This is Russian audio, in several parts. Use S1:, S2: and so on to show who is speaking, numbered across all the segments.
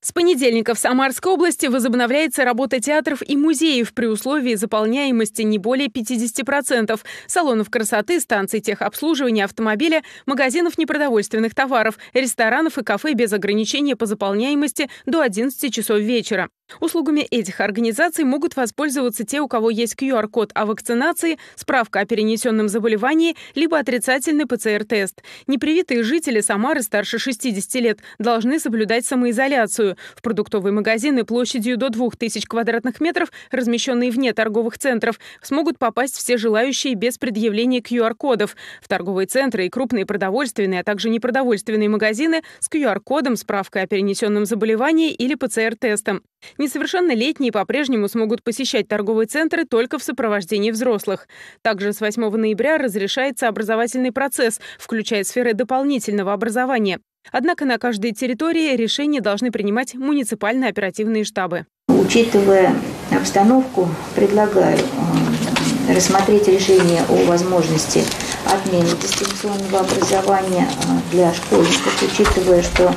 S1: С понедельника в Самарской области возобновляется работа театров и музеев при условии заполняемости не более 50%. Салонов красоты, станций техобслуживания автомобиля, магазинов непродовольственных товаров, ресторанов и кафе без ограничения по заполняемости до 11 часов вечера. Услугами этих организаций могут воспользоваться те, у кого есть QR-код о вакцинации, справка о перенесенном заболевании, либо отрицательный ПЦР-тест. Непривитые жители Самары старше 60 лет должны соблюдать самоизоляцию. В продуктовые магазины площадью до 2000 квадратных метров, размещенные вне торговых центров, смогут попасть все желающие без предъявления QR-кодов. В торговые центры и крупные продовольственные, а также непродовольственные магазины с QR-кодом, справкой о перенесенном заболевании или ПЦР-тестом. Несовершеннолетние по-прежнему смогут посещать торговые центры только в сопровождении взрослых. Также с 8 ноября разрешается образовательный процесс, включая сферы дополнительного образования. Однако на каждой территории решения должны принимать муниципальные оперативные штабы.
S2: Учитывая обстановку, предлагаю рассмотреть решение о возможности отмены дистанционного образования для школьников, учитывая, что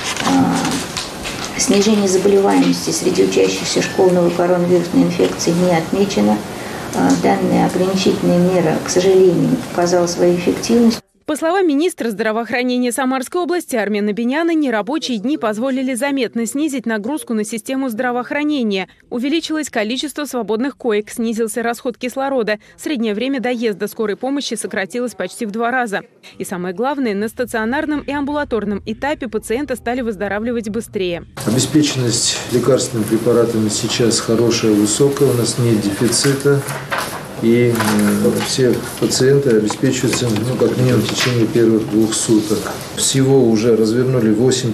S2: снижение заболеваемости среди учащихся школ новой коронавирусной инфекции не отмечено. Данная ограничительная мера, к сожалению, не показала свою эффективность.
S1: По словам министра здравоохранения Самарской области Армена Беняна, нерабочие дни позволили заметно снизить нагрузку на систему здравоохранения. Увеличилось количество свободных коек, снизился расход кислорода. Среднее время доезда скорой помощи сократилось почти в 2 раза. И самое главное, на стационарном и амбулаторном этапе пациенты стали выздоравливать быстрее.
S3: Обеспеченность лекарственными препаратами сейчас хорошая, высокая, у нас нет дефицита. И все пациенты обеспечиваются как минимум в течение первых 2 суток. Всего уже развернули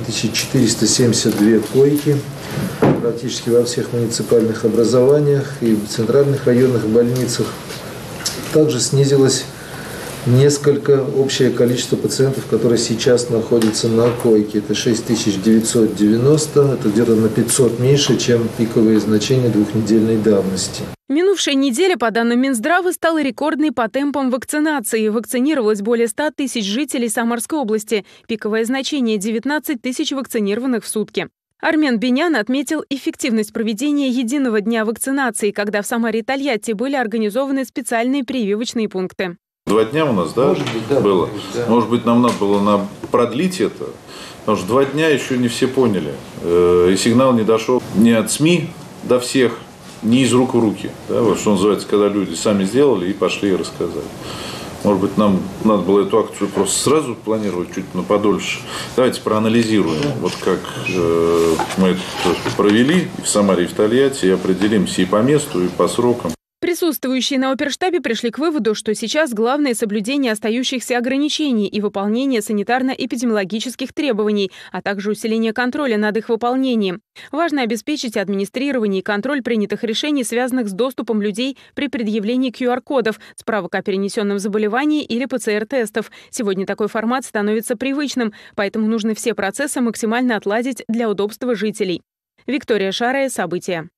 S3: 8472 койки практически во всех муниципальных образованиях и в центральных районных больницах. Также снизилось несколько общее количество пациентов, которые сейчас находятся на койке. Это 6990, это где-то на 500 меньше, чем пиковые значения 2-недельной давности.
S1: Минувшая неделя, по данным Минздрава, стала рекордной по темпам вакцинации. Вакцинировалось более 100 тысяч жителей Самарской области. Пиковое значение – 19 тысяч вакцинированных в сутки. Армен Бенян отметил эффективность проведения единого дня вакцинации, когда в Самаре и Тольятти были организованы специальные прививочные пункты.
S4: 2 дня у нас, да, может быть, да, было? Да. Может быть, нам надо было продлить это, потому что 2 дня еще не все поняли. И сигнал не дошел ни от СМИ до всех, ни из рук в руки. Да, вот что называется, когда люди сами сделали и пошли и рассказали. Может быть, нам надо было эту акцию просто сразу планировать чуть подольше. Давайте проанализируем, вот как мы это провели и в Самаре, и в Тольятти, и определимся и по месту, и по срокам.
S1: Присутствующие на оперштабе пришли к выводу, что сейчас главное соблюдение остающихся ограничений и выполнение санитарно-эпидемиологических требований, а также усиление контроля над их выполнением. Важно обеспечить администрирование и контроль принятых решений, связанных с доступом людей при предъявлении QR-кодов, справок о перенесенном заболевании или ПЦР-тестов. Сегодня такой формат становится привычным, поэтому нужно все процессы максимально отладить для удобства жителей. Виктория Шарая, события.